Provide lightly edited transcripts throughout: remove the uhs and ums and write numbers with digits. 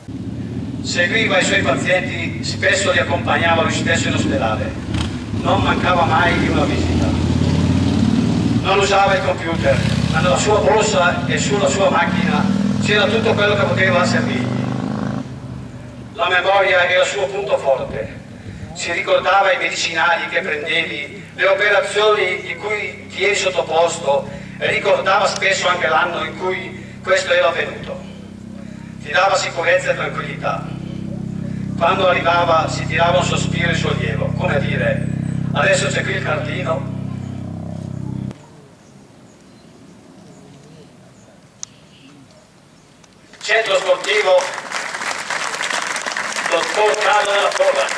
Seguiva i suoi pazienti, spesso li accompagnava lui stesso in ospedale. Non mancava mai di una visita. Non usava il computer, ma nella sua borsa e sulla sua macchina c'era tutto quello che poteva servirgli. La memoria era il suo punto forte. Si ricordava i medicinali che prendevi, le operazioni di cui ti eri sottoposto e ricordava spesso anche l'anno in cui questo era avvenuto. Ti dava sicurezza e tranquillità. Quando arrivava si tirava un sospiro di sollievo, come a dire, adesso c'è qui il cardino. Centro sportivo Dottor Carlo della Torre.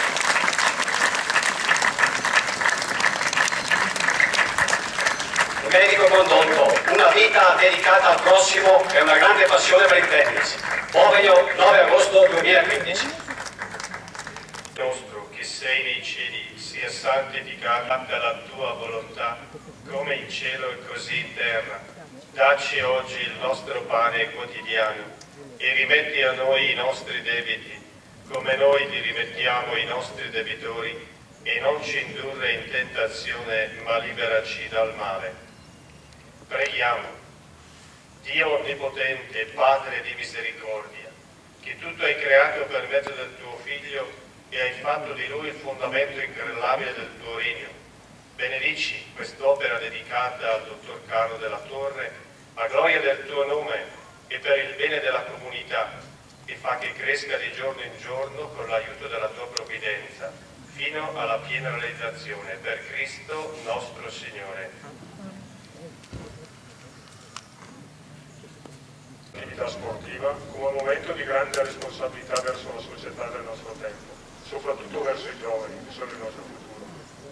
Medico condotto, una vita dedicata al prossimo e una grande passione per il tennis. Bovegno, 9 agosto 2015. Nostro che sei nei cieli, sia santificata la tua volontà, come in cielo e così in terra. Dacci oggi il nostro pane quotidiano e rimetti a noi i nostri debiti, come noi li rimettiamo ai nostri debitori, e non ci indurre in tentazione, ma liberaci dal male. Preghiamo. Dio onnipotente, Padre di misericordia, che tutto hai creato per mezzo del tuo Figlio e hai fatto di Lui il fondamento incrollabile del tuo regno, benedici quest'opera dedicata al dottor Carlo della Torre, a gloria del tuo nome e per il bene della comunità, e fa che cresca di giorno in giorno con l'aiuto della tua provvidenza, fino alla piena realizzazione, per Cristo nostro Signore. L'attività sportiva come un momento di grande responsabilità verso la società del nostro tempo, soprattutto verso i giovani, che sono il nostro futuro,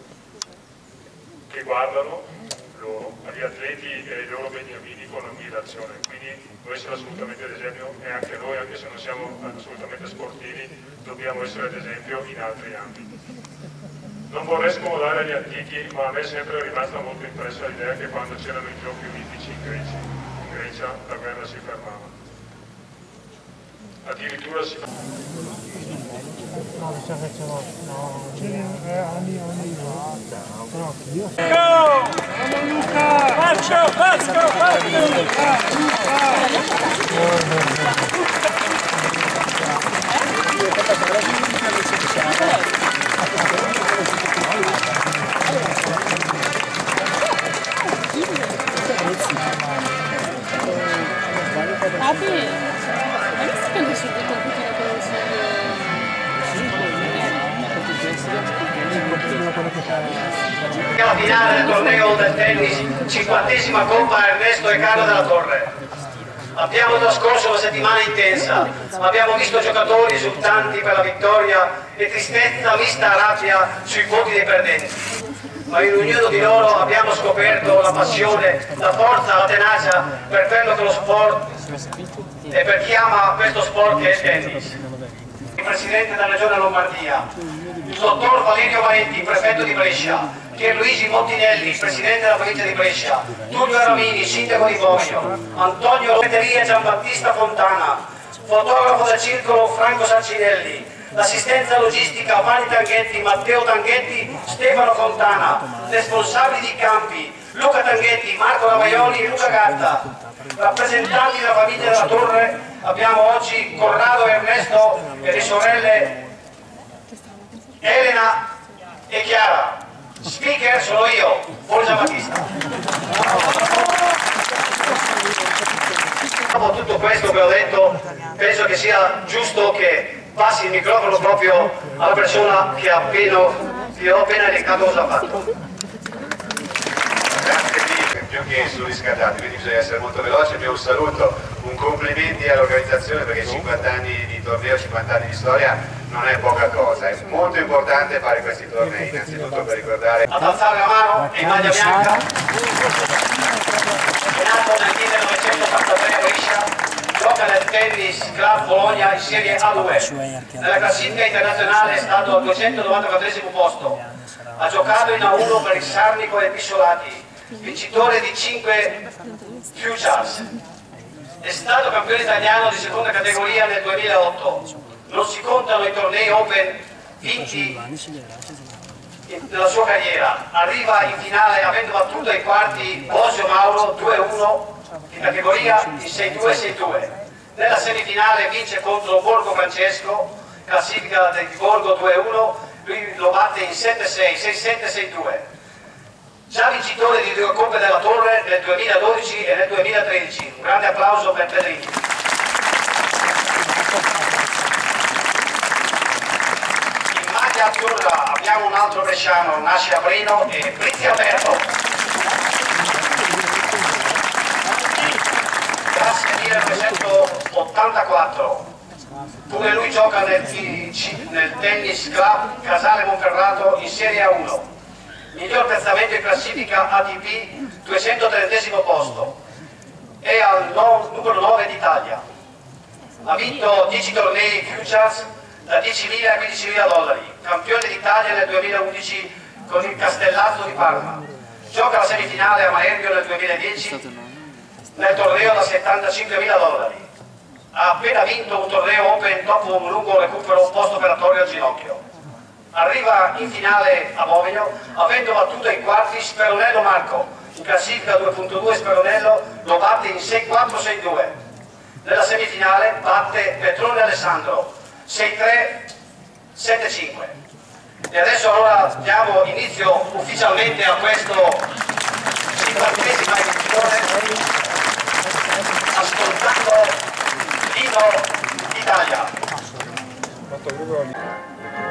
che guardano loro, agli atleti e ai loro beniamini con ammirazione. Quindi noi siamo assolutamente ad esempio, e anche noi, anche se non siamo assolutamente sportivi, dobbiamo essere ad esempio in altri ambiti. Non vorrei scomodare gli antichi, ma a me è sempre rimasta molto impressa l'idea che quando c'erano i giochi olimpici in Grecia la guerra si fermava. Addirittura si La finale del torneo del tennis, 50ª Coppa Ernesto e Carlo della Torre. Abbiamo trascorso una settimana intensa, abbiamo visto giocatori esultanti per la vittoria e tristezza mista a rabbia sui voti dei perdenti. Ma in ognuno di loro abbiamo scoperto la passione, la forza, la tenacia per quello che lo sport e per chi ama questo sport che è il tennis. Il Presidente della Regione Lombardia, il dottor Valerio Valenti, prefetto di Brescia, Pierluigi Montinelli, presidente della provincia di Brescia, Tullio Ramini, sindaco di Bovegno, Antonio Lopeteria Giambattista Fontana, fotografo del circolo Franco Sarcinelli, l'assistenza logistica Vani Tanghetti, Matteo Tanghetti, Stefano Fontana, responsabili di campi Luca Tanghetti, Marco Lavaioli e Luca Gatta, rappresentanti della famiglia della Torre. Abbiamo oggi Corrado e Ernesto e le sorelle Elena e Chiara. Speaker sono io, Borgia Battista. Dopo tutto questo che ho detto, penso che sia giusto che passi il microfono proprio alla persona che ho appena elencato cosa ha fatto. Grazie mille, più che surriscaldati, quindi bisogna essere molto veloci. Un saluto, un complimenti all'organizzazione, perché 50 anni di torneo, 50 anni di storia non è poca cosa, è molto importante fare questi tornei, innanzitutto per ricordare. Ad alzare la mano in maglia bianca, nato nel 1983 a Brescia, gioca nel Tennis Club Bologna in Serie A2. Nella classifica internazionale è stato al 294esimo posto. Ha giocato in A1 per il Sarnico e Pissolati, vincitore di 5 Futures. È stato campione italiano di seconda categoria nel 2008. Non si contano i tornei Open vinti nella sua carriera. Arriva in finale avendo battuto ai quarti Bosio Mauro 2-1 in categoria in 6-2-6-2. Nella semifinale vince contro Borgo Francesco, classifica del Borgo 2-1, lui lo batte in 7-6, 6-7-6-2. Già vincitore di 2 Coppe della Torre nel 2012 e nel 2013. Un grande applauso per Pedrini. In maglia azzurra abbiamo un altro bresciano, nasce a Brino, e Brizzi Alberto. Classe 1984. Pure lui gioca nel Tennis Club Casale Monferrato in Serie A1. Miglior piazzamento in classifica ATP, 230° posto, è al numero 9 d'Italia. Ha vinto 10 tornei Futures da 10.000 a 15.000 dollari, campione d'Italia nel 2011 con il Castellazzo di Parma. Gioca la semifinale a Maervio nel 2010 nel torneo da 75.000 dollari. Ha appena vinto un torneo Open dopo un lungo recupero post-operatorio al ginocchio. Arriva in finale a Bovegno avendo battuto ai quarti Speronello Marco, in classifica 2.2 Speronello lo batte in 6-4-6-2. Nella semifinale batte Petrone Alessandro 6-3-7-5. E adesso allora diamo inizio ufficialmente a questo 50ª edizione ascoltando l'Inno d'Italia.